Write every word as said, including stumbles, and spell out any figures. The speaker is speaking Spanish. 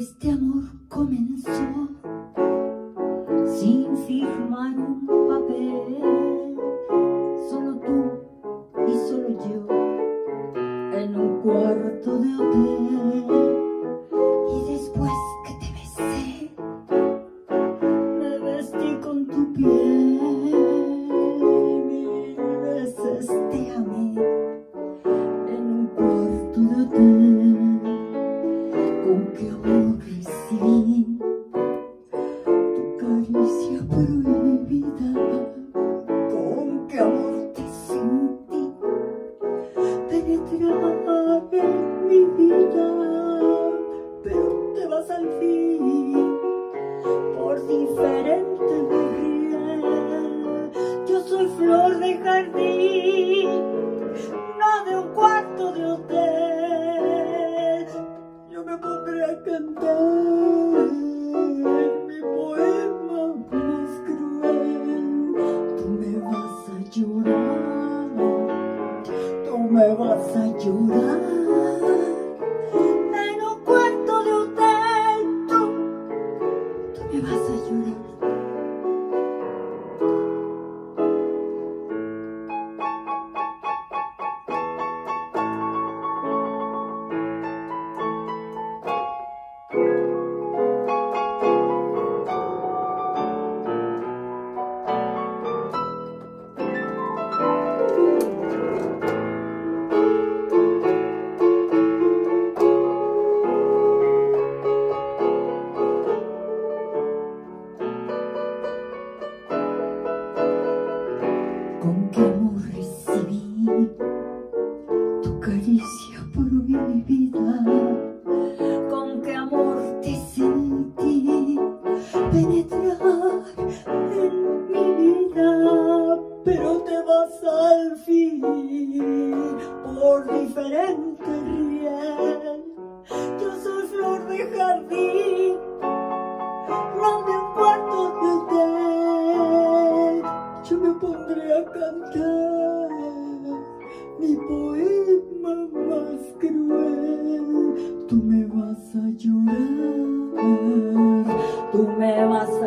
Este amor comenzó sin firmar un papel, solo tú y solo yo en un cuarto de hotel. Y después que te besé, me vestí con tu piel, mil veces te amé en un cuarto de hotel. Con qué amor recibí tu caricia prohibida, con qué amor te sentí penetrar en mi vida. Pero te vas al fin por diferente de riel. Yo soy flor de jardín, no de un cuarto de hotel. Yo me pondré a cantar mi poema más cruel. Tú me vas a llorar, tú me vas a llorar en un cuarto de hotel. Tú, tú me vas a llorar. Con qué amor recibí tu caricia prohibida, con qué amor te sentí penetrar en mi vida. Pero te vas al fin por diferente riel. Yo soy flor de jardín, no de un cuarto de hotel. Yo me pondré a cantar mi poema más cruel. Tú me vas a llorar, tú me vas a